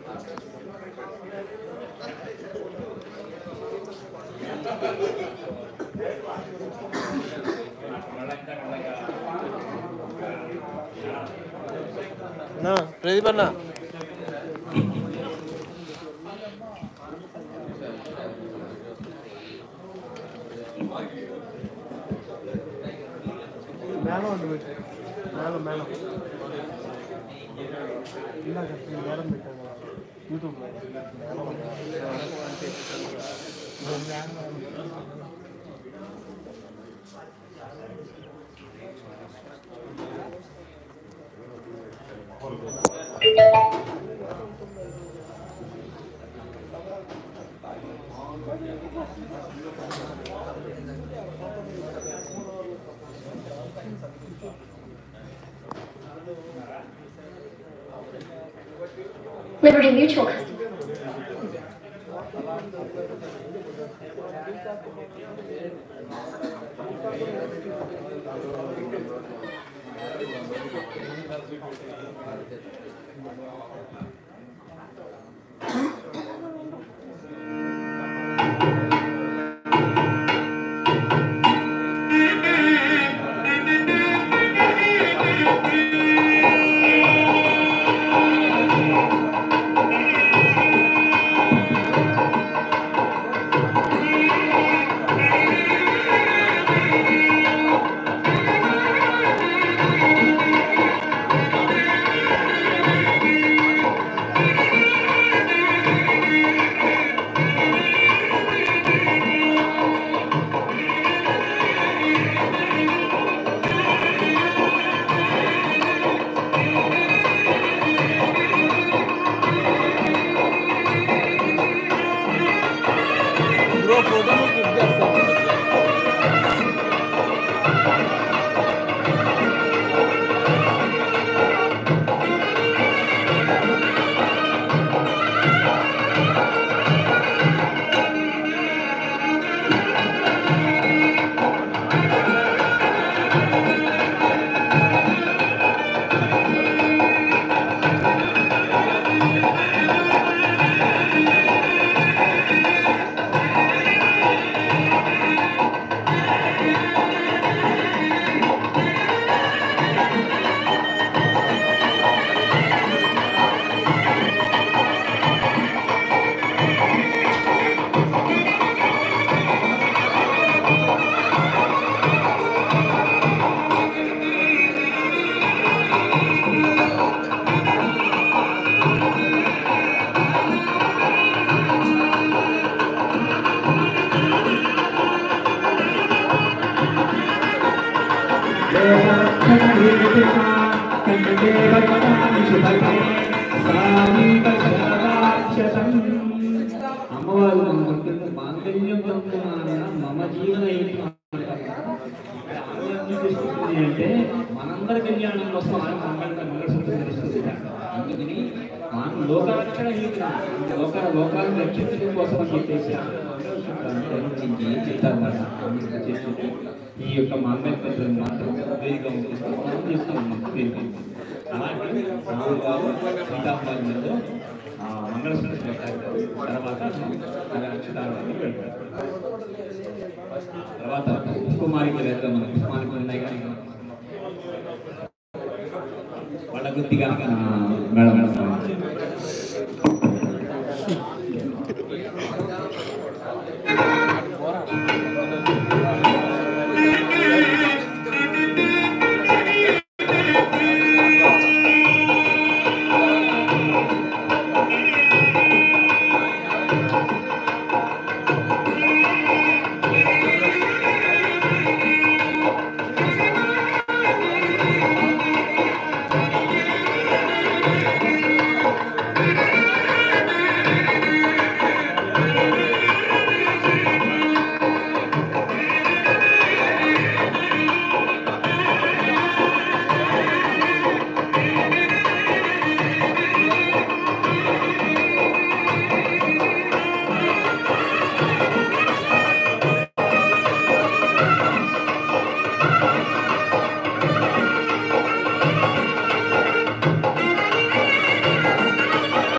ప్రదీప్ అన్న మేళం అండి మేళం మేళం ఇందాక మేళం పెట్టాను యూట్యూబ్లో Liberty Mutual customer. అమ్మవారు మాంగళ్యం మమ జీవన అంటే మనందరి కళ్యాణం కోసం మంగళసూత్రం ధరిస్తుంది. అందుకని మనం లోకాలక్కడ లోకాలను రక్షించడం కోసం అని చెప్పేసి ఏం చెప్తారన్నమాట. ఈ యొక్క మాంగళ్యం మాత్రం వేదిక చేస్తున్నాం. అలాగే సీతాఫలంలో మంగళసూత్రం పెట్టారు. తర్వాత అక్షతాలను పెడతారు. తర్వాత పుష్పమాలిక వేద్దాం. మన పుష్పానికి ఉన్నాయి కానీ వాళ్ళ గుర్తిగా మేడం